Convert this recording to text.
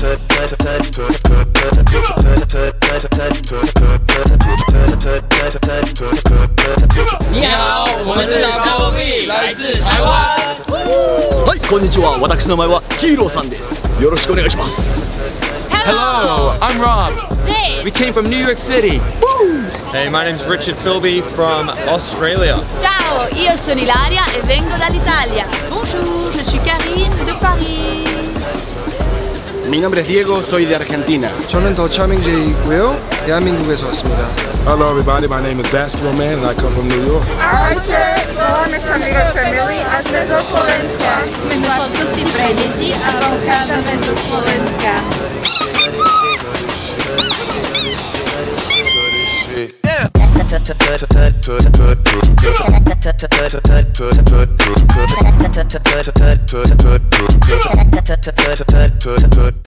你好，我们是LV，来自台湾。 はい、こんにちは。私の名前はヒーローさんです。よろしくお願いします。 Hello, I'm Rob. Jay. We came from New York City. Hey, my name's Richard Philby from Australia. Ciao, io sono Ilaria e vengo dall'Italia. Bonjour, je suis Karine de Paris. Mi nombre es Diego, soy de Argentina. 저는 더 차밍제이고요. 대한민국에서 왔습니다. Hello everybody, my name is Basketball Man and I come from New York. Archer, mamy samego family, a ze Słowenska. Tutti predici, avocado ze Słowenska.